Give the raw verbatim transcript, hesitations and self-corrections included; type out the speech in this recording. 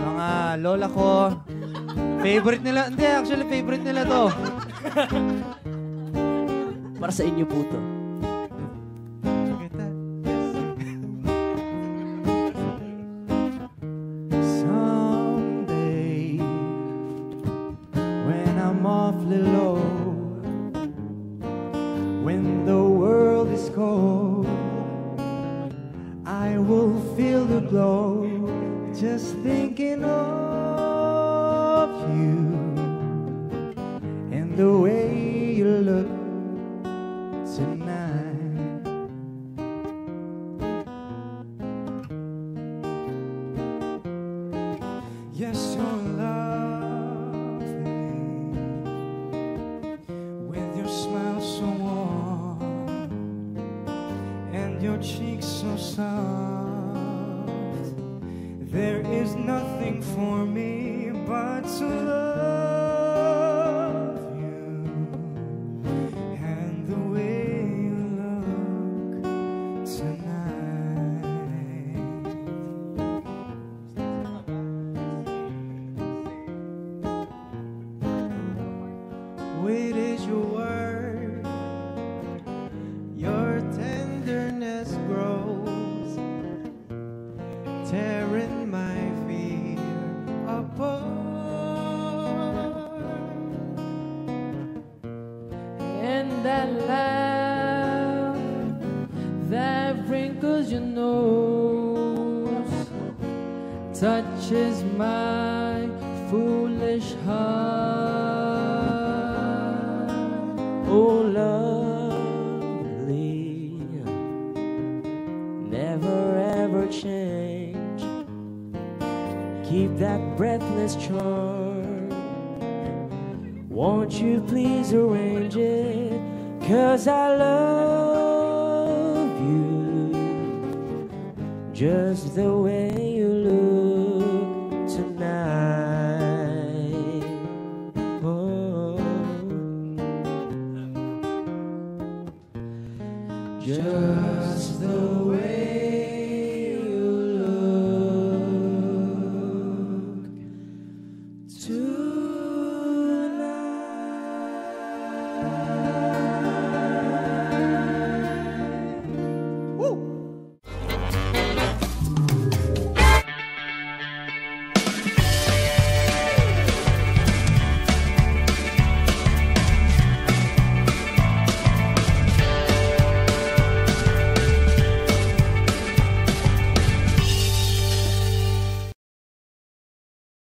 mga lola ko. Favorite nila, hindi actually favorite nila to. Para sa inyo po to. Someday, when I'm awfully low, when the world is cold, I will feel the glow, just thinking of you and the way you look tonight. Yes, you're lovely, with your smile so warm and your cheeks so soft. There is nothing for me but to love you and the way you look tonight. Sweet is your word, your tenderness grows, tearing my fear apart. And that laugh that wrinkles your nose touches my foolish heart. Oh, lovely, never ever change. Keep that breathless charm. Won't you please arrange it? 'Cause I love you just the way you look